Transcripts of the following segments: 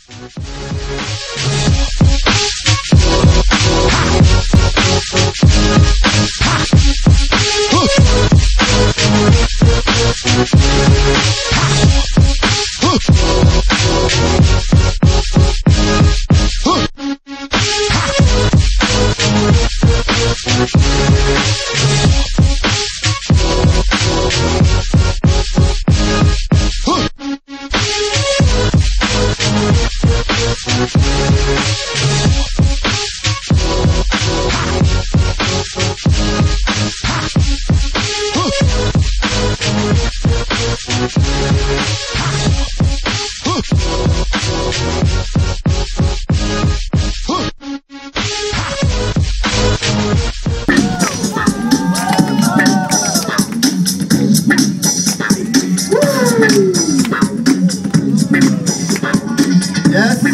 Yes.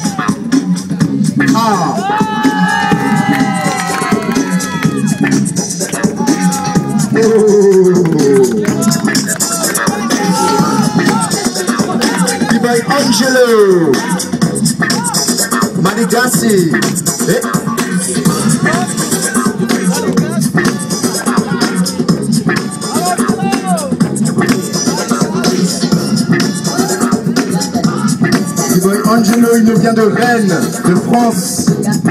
B-Boy Angelo Manigassi. B-Boy Angelo, il nous vient de Rennes, de France.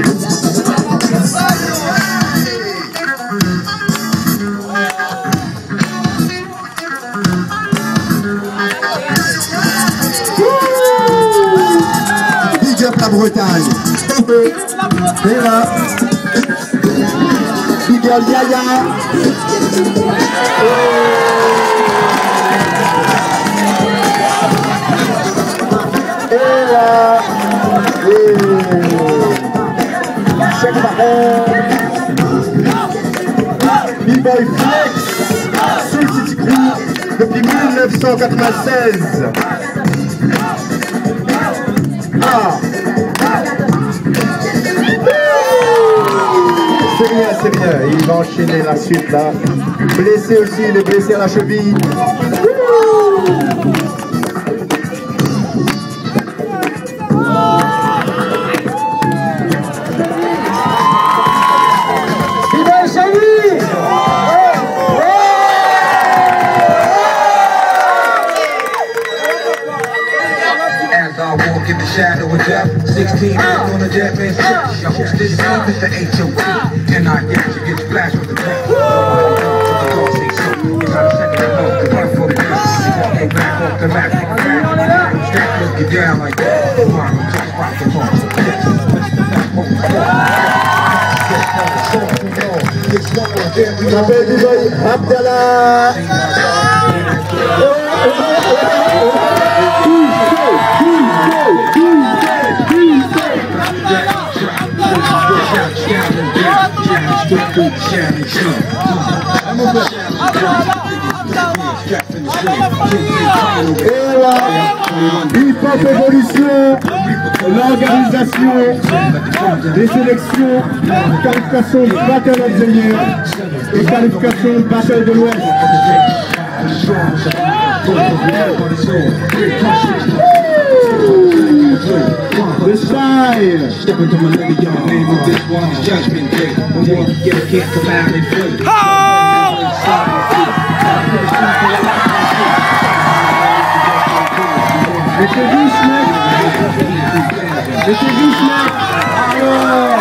Big up la Bretagne. Et là. Big up Yaya. Et là. Check Baron. B-Boy Flex. Soul City Crew depuis 1996. C'est bien, il va enchaîner la suite là. Blessé aussi, il est blessé à la cheville. In the shadow of death, 16 years on a dead man's chest. Your host is Mr. H.O.T. And I get you get splashed with the breath. You gotta set it up, run for the death. You gotta get back off the back. Stack look you down like that. Come on, just rock the ball. Il appelle B-Boy Abdallah. Et là, hip-hop évolution, l'organisation, les sélections, qualification de Battle of the Year et qualification de Battle de l'Ouest. The style. Step into my living yard, name of this one is Judgment Day. When one get can't come out and play. Monsieur Vichnek. Monsieur Vichnek. Alors.